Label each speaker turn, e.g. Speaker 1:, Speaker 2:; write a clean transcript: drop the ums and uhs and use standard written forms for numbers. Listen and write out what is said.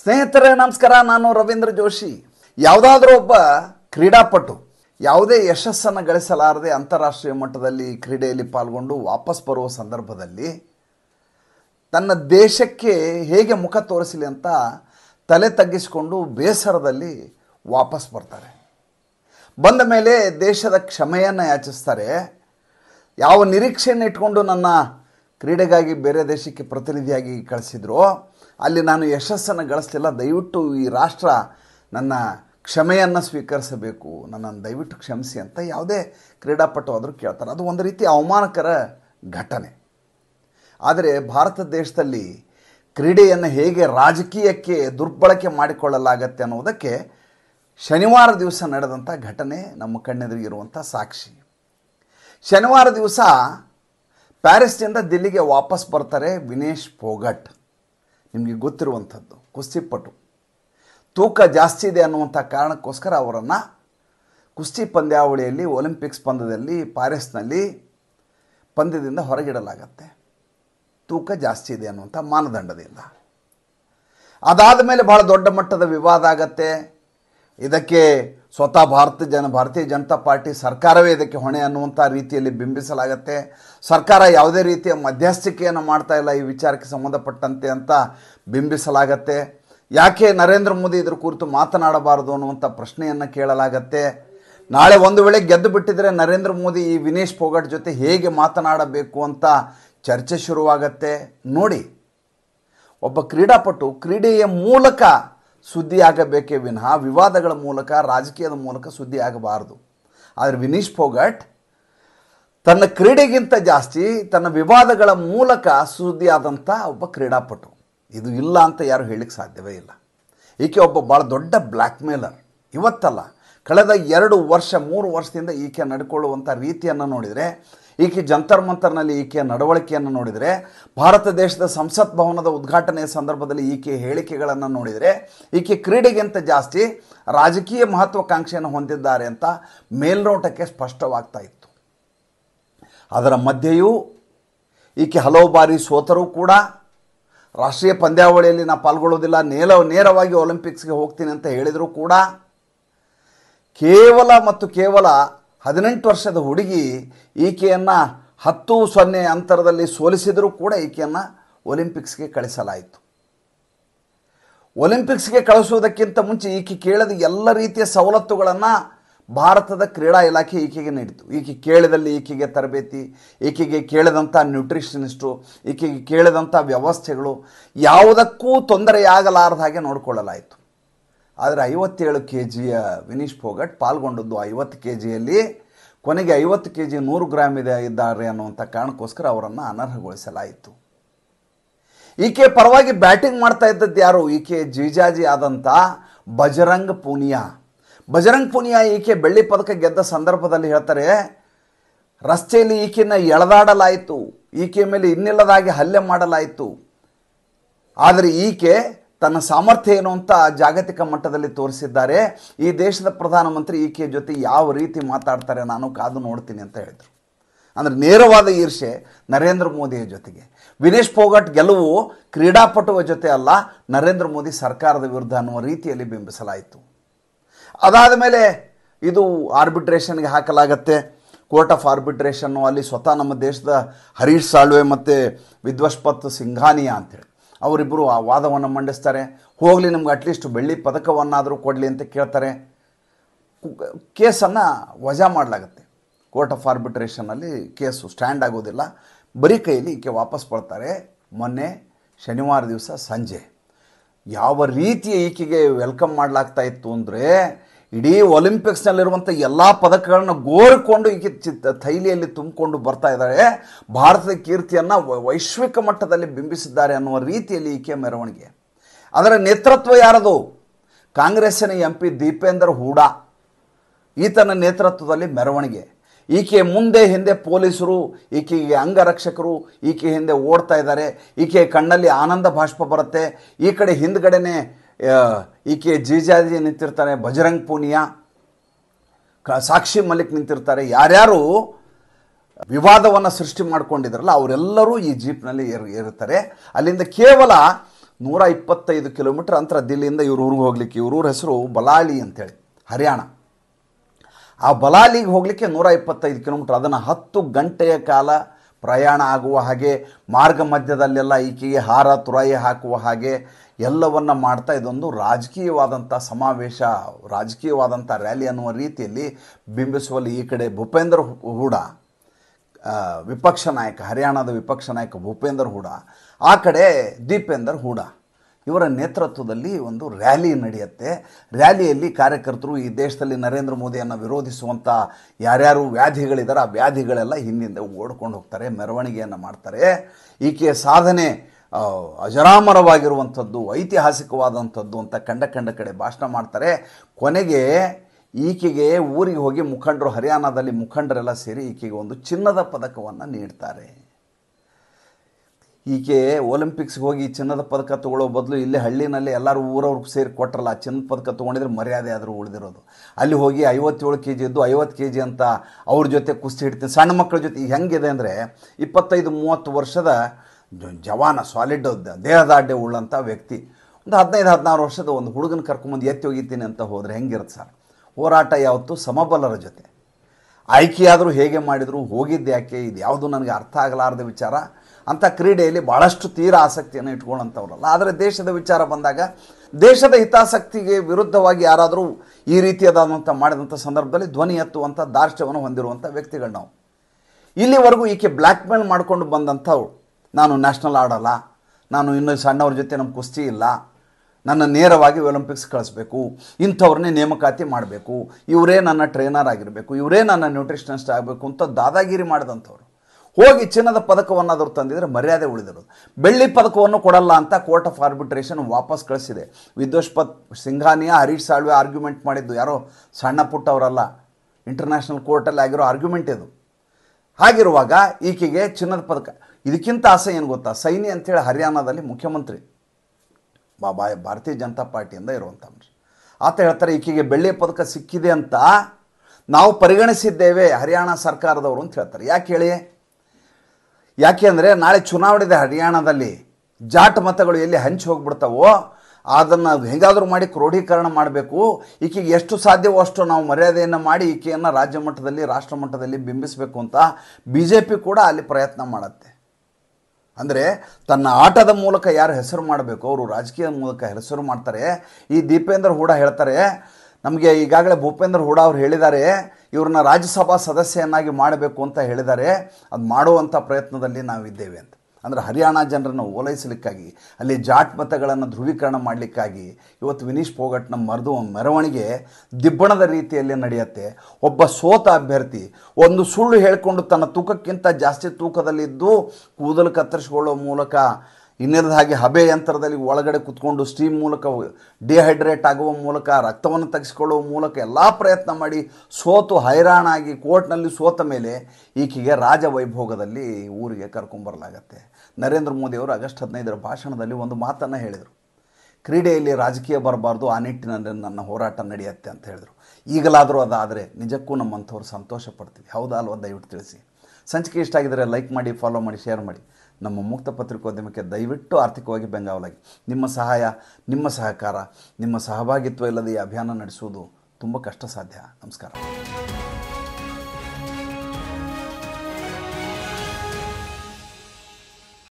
Speaker 1: ಸ್ನೇಹಿತರೆ ನಮಸ್ಕಾರ. ನಾನು ರವೀಂದ್ರ ಜೋಶಿ. ಯಾವುದಾದ್ರೂ ಒಬ್ಬ ಕ್ರೀಡಾಪಟು ಯಾವುದೇ ಯಶಸ್ಸನ್ನು ಗಳಿಸಲಾರದೆ ಅಂತಾರಾಷ್ಟ್ರೀಯ ಮಟ್ಟದಲ್ಲಿ ಕ್ರೀಡೆಯಲ್ಲಿ ಪಾಲ್ಗೊಂಡು ವಾಪಸ್ ಬರುವ ಸಂದರ್ಭದಲ್ಲಿ ತನ್ನ ದೇಶಕ್ಕೆ ಹೇಗೆ ಮುಖ ತೋರಿಸಲಿ ಅಂತ ತಲೆ ತಗ್ಗಿಸಿಕೊಂಡು ಬೇಸರದಲ್ಲಿ ವಾಪಸ್ ಬರ್ತಾರೆ. ಬಂದ ಮೇಲೆ ದೇಶದ ಕ್ಷಮೆಯನ್ನು ಯಾಚಿಸ್ತಾರೆ. ಯಾವ ನಿರೀಕ್ಷೆಯನ್ನು ಇಟ್ಕೊಂಡು ನನ್ನ ಕ್ರೀಡೆಗಾಗಿ ಬೇರೆ ದೇಶಕ್ಕೆ ಪ್ರತಿನಿಧಿಯಾಗಿ ಕಳಿಸಿದ್ರು, ಅಲ್ಲಿ ನಾನು ಯಶಸ್ಸನ್ನು ಗಳಿಸಲಿಲ್ಲ, ದಯವಿಟ್ಟು ಈ ರಾಷ್ಟ್ರ ನನ್ನ ಕ್ಷಮೆಯನ್ನು ಸ್ವೀಕರಿಸಬೇಕು, ನನ್ನನ್ನು ದಯವಿಟ್ಟು ಕ್ಷಮಿಸಿ ಅಂತ ಯಾವುದೇ ಕ್ರೀಡಾಪಟು ಆದರೂ ಕೇಳ್ತಾರೆ. ಅದು ಒಂದು ರೀತಿ ಅವಮಾನಕರ ಘಟನೆ. ಆದರೆ ಭಾರತ ದೇಶದಲ್ಲಿ ಕ್ರೀಡೆಯನ್ನು ಹೇಗೆ ರಾಜಕೀಯಕ್ಕೆ ದುರ್ಬಳಕೆ ಮಾಡಿಕೊಳ್ಳಲಾಗತ್ತೆ ಅನ್ನೋದಕ್ಕೆ ಶನಿವಾರ ದಿವಸ ನಡೆದಂಥ ಘಟನೆ ನಮ್ಮ ಕಣ್ಣೆದುರಿಗಿರುವಂಥ ಸಾಕ್ಷಿ. ಶನಿವಾರ ದಿವಸ ಪ್ಯಾರಿಸ್ನಿಂದ ದಿಲ್ಲಿಗೆ ವಾಪಸ್ ಬರ್ತಾರೆ ವಿನೇಶ್ ಫೋಗಟ್. ನಿಮಗೆ ಗೊತ್ತಿರುವಂಥದ್ದು, ಕುಸ್ತಿಪಟು. ತೂಕ ಜಾಸ್ತಿ ಇದೆ ಅನ್ನುವಂಥ ಕಾರಣಕ್ಕೋಸ್ಕರ ಅವರನ್ನು ಕುಸ್ತಿ ಪಂದ್ಯಾವಳಿಯಲ್ಲಿ ಒಲಿಂಪಿಕ್ಸ್ ಪಂದ್ಯದಲ್ಲಿ ಪ್ಯಾರಿಸ್ನಲ್ಲಿ ಪಂದ್ಯದಿಂದ ಹೊರಗಿಡಲಾಗತ್ತೆ, ತೂಕ ಜಾಸ್ತಿ ಇದೆ ಅನ್ನುವಂಥ ಮಾನದಂಡದಿಂದ. ಅದಾದ ಮೇಲೆ ಭಾಳ ದೊಡ್ಡ ಮಟ್ಟದ ವಿವಾದ ಆಗತ್ತೆ. ಇದಕ್ಕೆ ಸ್ವತಃ ಭಾರತೀಯ ಜನತಾ ಪಾರ್ಟಿ ಸರ್ಕಾರವೇ ಇದಕ್ಕೆ ಹೊಣೆ ಅನ್ನುವಂಥ ರೀತಿಯಲ್ಲಿ ಬಿಂಬಿಸಲಾಗತ್ತೆ. ಸರ್ಕಾರ ಯಾವುದೇ ರೀತಿಯ ಮಧ್ಯಸ್ಥಿಕೆಯನ್ನು ಮಾಡ್ತಾ ಇಲ್ಲ ಈ ವಿಚಾರಕ್ಕೆ ಸಂಬಂಧಪಟ್ಟಂತೆ ಅಂತ ಬಿಂಬಿಸಲಾಗತ್ತೆ. ಯಾಕೆ ನರೇಂದ್ರ ಮೋದಿ ಇದ್ರ ಕುರಿತು ಮಾತನಾಡಬಾರದು ಅನ್ನುವಂಥ ಪ್ರಶ್ನೆಯನ್ನು ಕೇಳಲಾಗತ್ತೆ. ನಾಳೆ ಒಂದು ವೇಳೆ ಗೆದ್ದು ಬಿಟ್ಟಿದ್ರೆ ನರೇಂದ್ರ ಮೋದಿ ಈ ವಿನೇಶ್ ಫೋಗಟ್ ಜೊತೆ ಹೇಗೆ ಮಾತನಾಡಬೇಕು ಅಂತ ಚರ್ಚೆ ಶುರುವಾಗತ್ತೆ. ನೋಡಿ, ಒಬ್ಬ ಕ್ರೀಡಾಪಟು ಕ್ರೀಡೆಯ ಮೂಲಕ ಸುದ್ದಿ ಆಗಬೇಕೇ ವಿನಃ ವಿವಾದಗಳ ಮೂಲಕ, ರಾಜಕೀಯದ ಮೂಲಕ ಸುದ್ದಿ ಆಗಬಾರದು. ಆದರೆ ವಿನೇಶ್ ಫೋಗಟ್ ತನ್ನ ಕ್ರೀಡೆಗಿಂತ ಜಾಸ್ತಿ ತನ್ನ ವಿವಾದಗಳ ಮೂಲಕ ಸುದ್ದಿ ಆದಂಥ ಒಬ್ಬ ಕ್ರೀಡಾಪಟು. ಇದು ಇಲ್ಲ ಅಂತ ಯಾರು ಹೇಳಲಿಕ್ಕೆ ಸಾಧ್ಯವೇ ಇಲ್ಲ. ಈಕೆ ಒಬ್ಬ ಭಾಳ ದೊಡ್ಡ ಬ್ಲ್ಯಾಕ್ ಮೇಲರ್. ಇವತ್ತಲ್ಲ, ಕಳೆದ 2-3 ವರ್ಷದಿಂದ ಈಕೆ ನಡ್ಕೊಳ್ಳುವಂಥ ರೀತಿಯನ್ನು ನೋಡಿದರೆ, ಈಕೆ ಜಂತರ್ ಮಂತರ್ನಲ್ಲಿ ಈಕೆಯ ನಡವಳಿಕೆಯನ್ನು ನೋಡಿದರೆ, ಭಾರತ ದೇಶದ ಸಂಸತ್ ಭವನದ ಉದ್ಘಾಟನೆಯ ಸಂದರ್ಭದಲ್ಲಿ ಈಕೆ ಹೇಳಿಕೆಗಳನ್ನು ನೋಡಿದರೆ, ಈಕೆ ಕ್ರೀಡೆಗಿಂತ ಜಾಸ್ತಿ ರಾಜಕೀಯ ಮಹತ್ವಾಕಾಂಕ್ಷೆಯನ್ನು ಹೊಂದಿದ್ದಾರೆ ಅಂತ ಮೇಲ್ನೋಟಕ್ಕೆ ಸ್ಪಷ್ಟವಾಗ್ತಾ ಇತ್ತು. ಅದರ ಮಧ್ಯೆಯೂ ಈಕೆ ಹಲವು ಬಾರಿ ಸೋತರೂ ಕೂಡ, ರಾಷ್ಟ್ರೀಯ ಪಂದ್ಯಾವಳಿಯಲ್ಲಿ ನಾನು ಪಾಲ್ಗೊಳ್ಳೋದಿಲ್ಲ, ನೇರವಾಗಿ ಒಲಿಂಪಿಕ್ಸ್ಗೆ ಹೋಗ್ತೀನಿ ಅಂತ ಹೇಳಿದರೂ ಕೂಡ, ಕೇವಲ 18 ವರ್ಷದ ಹುಡುಗಿ ಈಕೆಯನ್ನು 10-0 ಅಂತರದಲ್ಲಿ ಸೋಲಿಸಿದರೂ ಕೂಡ ಈಕೆಯನ್ನು ಒಲಿಂಪಿಕ್ಸ್ಗೆ ಕಳಿಸಲಾಯಿತು. ಒಲಿಂಪಿಕ್ಸ್ಗೆ ಕಳಿಸುವುದಕ್ಕಿಂತ ಮುಂಚೆ ಈಕೆ ಕೇಳಿದ ಎಲ್ಲ ರೀತಿಯ ಸವಲತ್ತುಗಳನ್ನು ಭಾರತದ ಕ್ರೀಡಾ ಇಲಾಖೆ ಈಕೆಗೆ ನೀಡಿತು. ಈಕೆ ಕೇಳಿದಲ್ಲಿ ಈಕೆಗೆ ತರಬೇತಿ, ಈಕೆಗೆ ಕೇಳಿದಂಥ ನ್ಯೂಟ್ರಿಷನಿಸ್ಟು, ಈಕೆಗೆ ಕೇಳಿದಂಥ ವ್ಯವಸ್ಥೆಗಳು ಯಾವುದಕ್ಕೂ ತೊಂದರೆಯಾಗಲಾರದ ಹಾಗೆ ನೋಡಿಕೊಳ್ಳಲಾಯಿತು. ಆದರೆ 57 kgಯ ವಿನೇಶ್ ಫೋಗಟ್ ಪಾಲ್ಗೊಂಡದ್ದು 50 kgಯಲ್ಲಿ, ಕೊನೆಗೆ 50 kg 100 ಗ್ರಾಮ್ ಇದ್ದಾರೆ ಅನ್ನುವಂಥ ಕಾರಣಕ್ಕೋಸ್ಕರ ಅವರನ್ನು ಅನರ್ಹಗೊಳಿಸಲಾಯಿತು. ಈಕೆ ಪರವಾಗಿ ಬ್ಯಾಟಿಂಗ್ ಮಾಡ್ತಾ ಇದ್ದದ್ದು ಯಾರು? ಈಕೆ ಜೀಜಾಜಿ ಆದಂಥ ಬಜರಂಗ್ ಪೂನಿಯಾ. ಈಕೆ ಬೆಳ್ಳಿ ಪದಕ ಗೆದ್ದ ಸಂದರ್ಭದಲ್ಲಿ ಹೇಳ್ತಾರೆ, ರಸ್ತೆಯಲ್ಲಿ ಈಕೆಯನ್ನು ಎಳೆದಾಡಲಾಯಿತು, ಈಕೆ ಮೇಲೆ ಇನ್ನಿಲ್ಲದಾಗಿ ಹಲ್ಲೆ ಮಾಡಲಾಯಿತು. ಆದರೆ ಈಕೆ ತನ್ನ ಸಾಮರ್ಥ್ಯ ಏನು ಅಂತ ಜಾಗತಿಕ ಮಟ್ಟದಲ್ಲಿ ತೋರಿಸಿದ್ದಾರೆ. ಈ ದೇಶದ ಪ್ರಧಾನಮಂತ್ರಿ ಈಕೆಯ ಜೊತೆ ಯಾವ ರೀತಿ ಮಾತಾಡ್ತಾರೆ ನಾನು ಕಾದು ನೋಡ್ತೀನಿ ಅಂತ ಹೇಳಿದರು. ಅಂದರೆ ನೇರವಾದ ಈರ್ಷೆ ನರೇಂದ್ರ ಮೋದಿಯ ಜೊತೆಗೆ. ವಿನೇಶ್ ಫೋಗಟ್ ಗೆಲುವು ಕ್ರೀಡಾಪಟುವ ಜೊತೆ ಅಲ್ಲ, ನರೇಂದ್ರ ಮೋದಿ ಸರ್ಕಾರದ ವಿರುದ್ಧ ಅನ್ನುವ ರೀತಿಯಲ್ಲಿ ಬಿಂಬಿಸಲಾಯಿತು. ಅದಾದ ಮೇಲೆ ಇದು ಆರ್ಬಿಟ್ರೇಷನ್ಗೆ ಹಾಕಲಾಗತ್ತೆ, ಕೋರ್ಟ್ ಆಫ್ ಆರ್ಬಿಟ್ರೇಷನ್ನು. ಅಲ್ಲಿ ಸ್ವತಃ ನಮ್ಮ ದೇಶದ ಹರೀಶ್ ಸಾಳ್ವೆ ಮತ್ತು ವಿದ್ವಸ್ಪತ್ ಸಿಂಘಾನಿಯಾ ಅಂತೇಳಿ ಅವರಿಬ್ಬರು ಆ ವಾದವನ್ನು ಮಂಡಿಸ್ತಾರೆ. ಹೋಗಲಿ, ನಮ್ಗೆ ಅಟ್ಲೀಸ್ಟ್ ಬೆಳ್ಳಿ ಪದಕವನ್ನಾದರೂ ಕೊಡಲಿ ಅಂತ ಕೇಳ್ತಾರೆ. ಕೇಸನ್ನು ವಜಾ ಮಾಡಲಾಗುತ್ತೆ. ಕೋರ್ಟ್ ಆಫ್ ಆರ್ಬಿಟ್ರೇಷನ್ನಲ್ಲಿ ಕೇಸು ಸ್ಟ್ಯಾಂಡ್ ಆಗೋದಿಲ್ಲ. ಬರೀ ಕೈಯಲ್ಲಿ ಈಕೆ ವಾಪಸ್ ಬರ್ತಾರೆ. ಮೊನ್ನೆ ಶನಿವಾರ ದಿವಸ ಸಂಜೆ ಯಾವ ರೀತಿಯ ಈಕೆಗೆ ವೆಲ್ಕಮ್ ಮಾಡಲಾಗ್ತಾ ಇತ್ತು ಅಂದರೆ, ಇಡೀ ಒಲಿಂಪಿಕ್ಸ್ನಲ್ಲಿರುವಂಥ ಎಲ್ಲ ಪದಕಗಳನ್ನು ಗೋರಿಕೊಂಡು ಈಕೆ ಥೈಲಿಯಲ್ಲಿ ತುಂಬಿಕೊಂಡು ಬರ್ತಾ ಇದ್ದಾರೆ. ಭಾರತದ ಕೀರ್ತಿಯನ್ನು ವೈಶ್ವಿಕ ಮಟ್ಟದಲ್ಲಿ ಬಿಂಬಿಸಿದ್ದಾರೆ ಅನ್ನುವ ರೀತಿಯಲ್ಲಿ ಈಕೆ ಮೆರವಣಿಗೆ. ಅದರ ನೇತೃತ್ವ ಯಾರದು? ಕಾಂಗ್ರೆಸ್ಸಿನ MP ದೀಪೇಂದರ್ ಹೂಡಾ. ಈತನ ನೇತೃತ್ವದಲ್ಲಿ ಮೆರವಣಿಗೆ. ಈಕೆ ಮುಂದೆ ಹಿಂದೆ ಪೊಲೀಸರು, ಈಕೆಗೆ ಅಂಗರಕ್ಷಕರು ಈಕೆ ಹಿಂದೆ ಓಡ್ತಾ ಇದ್ದಾರೆ. ಈಕೆ ಕಣ್ಣಲ್ಲಿ ಆನಂದ ಬಾಷ್ಪ ಬರುತ್ತೆ. ಈ ಕಡೆ ಹಿಂದ್ಗಡೆನೆ ಈಕೆ ಜೀಜಾಜಿ ನಿಂತಿರ್ತಾರೆ, ಬಜರಂಗ್ ಪೂನಿಯಾ, ಸಾಕ್ಷಿ ಮಲಿಕ್ ನಿಂತಿರ್ತಾರೆ. ಯಾರ್ಯಾರು ವಿವಾದವನ್ನು ಸೃಷ್ಟಿ ಮಾಡ್ಕೊಂಡಿದ್ರಲ್ಲ ಅವರೆಲ್ಲರೂ ಈ ಜೀಪ್ನಲ್ಲಿ ಇರ್ತಾರೆ. ಅಲ್ಲಿಂದ ಕೇವಲ 125 ಕಿಲೋಮೀಟರ್ ಅಂತರ ದಿಲ್ಲಿಯಿಂದ ಇವ್ರ ಊರಿಗೆ ಹೋಗ್ಲಿಕ್ಕೆ. ಇವ್ರ ಊರ ಹೆಸರು ಬಲಾಲಿ ಅಂತೇಳಿ, ಹರಿಯಾಣ. ಆ ಬಲಾಲಿಗೆ ಹೋಗಲಿಕ್ಕೆ 125 ಕಿಲೋಮೀಟರ್, ಅದನ್ನು 10 ಗಂಟೆಯ ಕಾಲ ಪ್ರಯಾಣ ಆಗುವ ಹಾಗೆ, ಮಾರ್ಗ ಮಧ್ಯದಲ್ಲೆಲ್ಲ ಈಕೆಗೆ ಹಾರ ತುರಾಯಿ ಹಾಕುವ ಹಾಗೆ ಎಲ್ಲವನ್ನ ಮಾಡ್ತಾ ಇದೊಂದು ರಾಜಕೀಯವಾದಂಥ ಸಮಾವೇಶ, ರಾಜಕೀಯವಾದಂಥ ರ್ಯಾಲಿ ಅನ್ನುವ ರೀತಿಯಲ್ಲಿ ಬಿಂಬಿಸುವಲ್ಲಿ ಈ ಕಡೆ ಭೂಪೇಂದ್ರ ಹೂಡಾ ವಿಪಕ್ಷ ನಾಯಕ, ಹರಿಯಾಣದ ವಿಪಕ್ಷ ನಾಯಕ ಭೂಪೇಂದ್ರ ಹೂಡಾ, ಆ ಕಡೆ ದೀಪೇಂದರ್ ಹೂಡಾ, ಇವರ ನೇತೃತ್ವದಲ್ಲಿ ಒಂದು ರ್ಯಾಲಿ ನಡೆಯುತ್ತೆ. ರ್ಯಾಲಿಯಲ್ಲಿ ಕಾರ್ಯಕರ್ತರು ಈ ದೇಶದಲ್ಲಿ ನರೇಂದ್ರ ಮೋದಿಯನ್ನು ವಿರೋಧಿಸುವಂಥ ಯಾರ್ಯಾರು ವ್ಯಾಧಿಗಳಿದ್ದಾರೆ ಆ ವ್ಯಾಧಿಗಳೆಲ್ಲ ಹಿಂದಿಂದ ಓಡ್ಕೊಂಡು ಹೋಗ್ತಾರೆ, ಮೆರವಣಿಗೆಯನ್ನು ಮಾಡ್ತಾರೆ. ಈಕೆಯ ಸಾಧನೆ ಅಜರಾಮರವಾಗಿರುವಂಥದ್ದು, ಐತಿಹಾಸಿಕವಾದಂಥದ್ದು ಅಂತ ಕಂಡ ಕಡೆ ಭಾಷಣ ಮಾಡ್ತಾರೆ. ಕೊನೆಗೆ ಈಕೆಗೆ ಊರಿಗೆ ಹೋಗಿ ಮುಖಂಡರು, ಹರಿಯಾಣದಲ್ಲಿ ಮುಖಂಡರೆಲ್ಲ ಸೇರಿ ಈಕೆಗೆ ಒಂದು ಚಿನ್ನದ ಪದಕವನ್ನು ನೀಡ್ತಾರೆ. ಈಕೆ ಒಲಿಂಪಿಕ್ಸ್ಗೆ ಹೋಗಿ ಚಿನ್ನದ ಪದಕ ತೊಗೊಳ್ಳೋ ಬದಲು ಇಲ್ಲೇ ಹಳ್ಳಿನಲ್ಲಿ ಎಲ್ಲರೂ ಊರವ್ರಿಗೆ ಸೇರಿ ಕೊಟ್ಟರಲ್ಲ, ಚಿನ್ನದ ಪದಕ ತೊಗೊಂಡಿದ್ರೆ ಮರ್ಯಾದೆ ಆದರೂ ಉಳಿದಿರೋದು. ಅಲ್ಲಿ ಹೋಗಿ 57 kg ಇದ್ದು 50 kg ಅಂತ ಅವ್ರ ಜೊತೆ ಕುಸ್ತಿ ಹಿಡ್ತೀನಿ. ಸಣ್ಣ ಮಕ್ಕಳ ಜೊತೆ ಈಗ ಹೆಂಗಿದೆ ಅಂದರೆ 25-30 ವರ್ಷದ ಜವಾನ, ಸಾಲಿಡ್ ದೇಹದಾಢ್ಯ ಉಳ್ಳಂಥ ವ್ಯಕ್ತಿ ಒಂದು 15-16 ವರ್ಷದ ಒಂದು ಹುಡುಗನ ಕರ್ಕೊಂಬಂದು ಎತ್ತಿ ಹೋಗಿತೀನಿ ಅಂತ ಹೋದರೆ ಹೆಂಗಿರುತ್ತೆ ಸರ್? ಹೋರಾಟ ಯಾವತ್ತು ಸಮಬಲರ ಜೊತೆ. ಆಯ್ಕೆಯಾದರೂ ಹೇಗೆ ಮಾಡಿದರು, ಹೋಗಿದ್ದು ಯಾಕೆ, ಇದು ಯಾವುದು ನನಗೆ ಅರ್ಥ ಆಗಲಾರದ ವಿಚಾರ ಅಂತ ಕ್ರೀಡೆಯಲ್ಲಿ ಭಾಳಷ್ಟು ತೀರ ಆಸಕ್ತಿಯನ್ನು ಇಟ್ಕೊಳ್ಳೋಂಥವ್ರಲ್ಲ. ಆದರೆ ದೇಶದ ವಿಚಾರ ಬಂದಾಗ ದೇಶದ ಹಿತಾಸಕ್ತಿಗೆ ವಿರುದ್ಧವಾಗಿ ಯಾರಾದರೂ ಈ ರೀತಿಯಾದಂಥ ಮಾಡಿದಂಥ ಸಂದರ್ಭದಲ್ಲಿ ಧ್ವನಿ ಎತ್ತುವಂಥ ದಾರ್ಢ್ಯವನ್ನು ಹೊಂದಿರುವಂಥ ವ್ಯಕ್ತಿಗಳು ನಾವು. ಇಲ್ಲಿವರೆಗೂ ಈಕೆ ಬ್ಲ್ಯಾಕ್ ಮೇಲ್ ಮಾಡ್ಕೊಂಡು ಬಂದಂಥವ್ರು, ನಾನು ನ್ಯಾಷನಲ್ ಆಡಲ್ಲ, ನಾನು ಇನ್ನೂ ಸಣ್ಣವ್ರ ಜೊತೆ ನಮ್ಮ ಕುಸ್ತಿ ಇಲ್ಲ, ನನ್ನ ನೇರವಾಗಿ ಒಲಿಂಪಿಕ್ಸ್ ಕಳಿಸ್ಬೇಕು, ಇಂಥವ್ರನ್ನೇ ನೇಮಕಾತಿ ಮಾಡಬೇಕು, ಇವರೇ ನನ್ನ ಟ್ರೈನರ್ ಆಗಿರಬೇಕು, ಇವರೇ ನನ್ನ ನ್ಯೂಟ್ರಿಷನಿಸ್ಟ್ ಆಗಬೇಕು ಅಂತ ದಾದಾಗಿರಿ ಮಾಡಿದಂಥವ್ರು ಹೋಗಿ ಚಿನ್ನದ ಪದಕವನ್ನಾದರೂ ತಂದಿದ್ರೆ ಮರ್ಯಾದೆ ಉಳಿದಿರೋದು. ಬೆಳ್ಳಿ ಪದಕವನ್ನು ಕೊಡಲ್ಲ ಅಂತ ಕೋರ್ಟ್ ಆಫ್ ಆರ್ಬಿಟ್ರೇಷನ್ ವಾಪಸ್ ಕಳಿಸಿದೆ. ವಿದ್ವಷ್ಪತ್ ಸಿಂಘಾನಿಯಾ, ಹರೀಶ್ ಸಾಳ್ವೆ ಆರ್ಗ್ಯುಮೆಂಟ್ ಮಾಡಿದ್ದು ಯಾರೋ ಸಣ್ಣ ಪುಟ್ಟವರಲ್ಲ, ಇಂಟರ್ನ್ಯಾಷನಲ್ ಕೋರ್ಟಲ್ಲಿ ಆಗಿರೋ ಆರ್ಗ್ಯುಮೆಂಟ್ ಇದು. ಹಾಗಿರುವಾಗ ಈಕೆಗೆ ಚಿನ್ನದ ಪದಕ. ಇದಕ್ಕಿಂತ ಆಸೆ ಏನು ಗೊತ್ತಾ? ಸೈನಿ ಅಂತೇಳಿ ಹರಿಯಾಣದಲ್ಲಿ ಮುಖ್ಯಮಂತ್ರಿ, ಭಾರತೀಯ ಜನತಾ ಪಾರ್ಟಿಯಿಂದ ಇರುವಂಥ ಮನುಷ್ಯ. ಆತ ಹೇಳ್ತಾರೆ ಈಕೆಗೆ ಬೆಳ್ಳಿಯ ಪದಕ ಸಿಕ್ಕಿದೆ ಅಂತ ನಾವು ಪರಿಗಣಿಸಿದ್ದೇವೆ ಹರಿಯಾಣ ಸರ್ಕಾರದವರು ಅಂತ ಹೇಳ್ತಾರೆ. ಯಾಕೆ ಅಂದರೆ ನಾಳೆ ಚುನಾವಣೆ ಇದೆ ಹರಿಯಾಣದಲ್ಲಿ, ಜಾಟ್ ಮತಗಳು ಎಲ್ಲಿ ಹಂಚಿ ಹೋಗ್ಬಿಡ್ತಾವೋ ಅದನ್ನು ಹೇಗಾದರೂ ಮಾಡಿ ಕ್ರೋಢೀಕರಣ ಮಾಡಬೇಕು. ಈಕೆಗೆ ಎಷ್ಟು ಸಾಧ್ಯವೋ ಅಷ್ಟು ನಾವು ಮರ್ಯಾದೆಯನ್ನು ಮಾಡಿ ಈಕೆಯನ್ನು ರಾಜ್ಯ ಮಟ್ಟದಲ್ಲಿ, ರಾಷ್ಟ್ರ ಮಟ್ಟದಲ್ಲಿ ಬಿಂಬಿಸಬೇಕು ಅಂತ BJP ಕೂಡ ಅಲ್ಲಿ ಪ್ರಯತ್ನ ಮಾಡುತ್ತೆ. ಅಂದರೆ ತನ್ನ ಆಟದ ಮೂಲಕ ಯಾರು ಹೆಸರು ಮಾಡಬೇಕು ಅವರು ರಾಜಕೀಯದ ಮೂಲಕ ಹೆಸರು ಮಾಡ್ತಾರೆ. ಈ ದೀಪೇಂದ್ರ ಹೂಡಾ ಹೇಳ್ತಾರೆ, ನಮಗೆ ಈಗಾಗಲೇ ಭೂಪೇಂದ್ರ ಹೂಡಾ ಅವರು ಹೇಳಿದ್ದಾರೆ ಇವ್ರನ್ನ ರಾಜ್ಯಸಭಾ ಸದಸ್ಯನಾಗಿ ಮಾಡಬೇಕು ಅಂತ ಹೇಳಿದ್ದಾರೆ, ಅದು ಮಾಡುವಂಥ ಪ್ರಯತ್ನದಲ್ಲಿ ನಾವಿದ್ದೇವೆ ಅಂತ. ಅಂದರೆ ಹರಿಯಾಣ ಜನರನ್ನು ಓಲೈಸಲಿಕ್ಕಾಗಿ, ಅಲ್ಲಿ ಜಾಟ್ ಮತಗಳನ್ನು ಧ್ರುವೀಕರಣ ಮಾಡಲಿಕ್ಕಾಗಿ ಇವತ್ತು ವಿನೀಶ್ ಫೋಗಟ್ನ ಮೆರವಣಿಗೆ ದಿಬ್ಬಣದ ರೀತಿಯಲ್ಲಿ ನಡೆಯುತ್ತೆ. ಒಬ್ಬ ಸೋತ ಅಭ್ಯರ್ಥಿ ಒಂದು ಸುಳ್ಳು ಹೇಳಿಕೊಂಡು ತನ್ನ ತೂಕಕ್ಕಿಂತ ಜಾಸ್ತಿ ತೂಕದಲ್ಲಿದ್ದು ಕೂದಲು ಕತ್ತರಿಸಿಕೊಳ್ಳುವ ಮೂಲಕ, ಇನ್ನಿರದ ಹಾಗೆ ಹಬೆ ಯಂತ್ರದಲ್ಲಿ ಒಳಗಡೆ ಕುತ್ಕೊಂಡು ಸ್ಟೀಮ್ ಮೂಲಕ ಡಿಹೈಡ್ರೇಟ್ ಆಗುವ ಮೂಲಕ, ರಕ್ತವನ್ನು ತೆಗೆಸಿಕೊಳ್ಳುವ ಮೂಲಕ ಎಲ್ಲ ಪ್ರಯತ್ನ ಮಾಡಿ ಸೋತು ಹೈರಾಣಾಗಿ ಕೋರ್ಟ್ನಲ್ಲಿ ಸೋತ ಮೇಲೆ ಈಕೆಗೆ ರಾಜವೈಭೋಗದಲ್ಲಿ ಊರಿಗೆ ಕರ್ಕೊಂಬರಲಾಗತ್ತೆ. ನರೇಂದ್ರ ಮೋದಿಯವರು ಆಗಸ್ಟ್ 15ರ ಭಾಷಣದಲ್ಲಿ ಒಂದು ಮಾತನ್ನು ಹೇಳಿದರು, ಕ್ರೀಡೆಯಲ್ಲಿ ರಾಜಕೀಯ ಬರಬಾರ್ದು, ಆ ನಿಟ್ಟಿನಲ್ಲಿ ನನ್ನ ಹೋರಾಟ ನಡೆಯುತ್ತೆ ಅಂತ ಹೇಳಿದರು. ಈಗಲಾದರೂ ಅದಾದರೆ ನಿಜಕ್ಕೂ ನಮ್ಮಂಥವ್ರು ಸಂತೋಷ ಪಡ್ತೀವಿ. ಹೌದಾ ಅಲ್ವಾ? ದಯವಿಟ್ಟು ತಿಳಿಸಿ. ಸಂಚಿಕೆ ಇಷ್ಟ ಆಗಿದ್ದರೆ ಲೈಕ್ ಮಾಡಿ, ಫಾಲೋ ಮಾಡಿ, ಶೇರ್ ಮಾಡಿ. ನಮ್ಮ ಮುಕ್ತ ಪತ್ರಿಕೋದ್ಯಮಕ್ಕೆ ದಯವಿಟ್ಟು ಆರ್ಥಿಕವಾಗಿ ಬೆಂಗಾವಲಾಗಿ. ನಿಮ್ಮ ಸಹಾಯ, ನಿಮ್ಮ ಸಹಕಾರ, ನಿಮ್ಮ ಸಹಭಾಗಿತ್ವ ಇಲ್ಲದೆ ಈ ಅಭಿಯಾನ ನಡೆಸುವುದು ತುಂಬ ಕಷ್ಟ ಸಾಧ್ಯ. ನಮಸ್ಕಾರ.